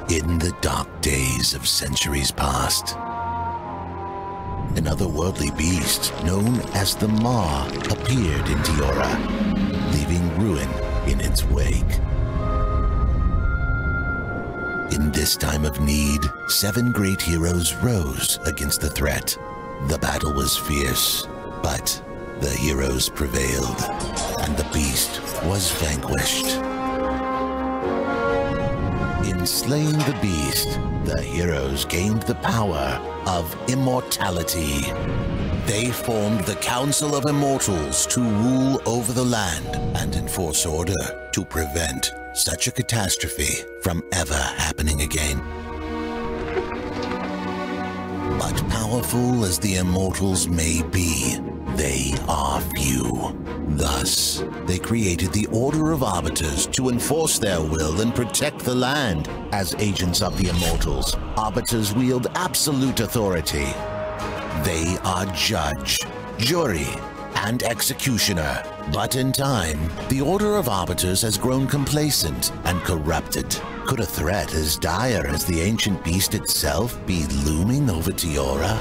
In the dark days of centuries past, an otherworldly beast known as the Maw appeared in Tiora, leaving ruin in its wake. In this time of need, 7 great heroes rose against the threat. The battle was fierce, but the heroes prevailed, and the beast was vanquished. In slaying the beast, the heroes gained the power of immortality. They formed the Council of Immortals to rule over the land and enforce order to prevent such a catastrophe from ever happening again. But powerful as the Immortals may be, they are few. Thus, they created the Order of Arbiters to enforce their will and protect the land. As agents of the Immortals, Arbiters wield absolute authority. They are judge, jury, and executioner. But in time, the Order of Arbiters has grown complacent and corrupted. Could a threat as dire as the ancient beast itself be looming over Tiora?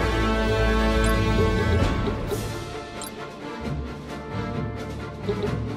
you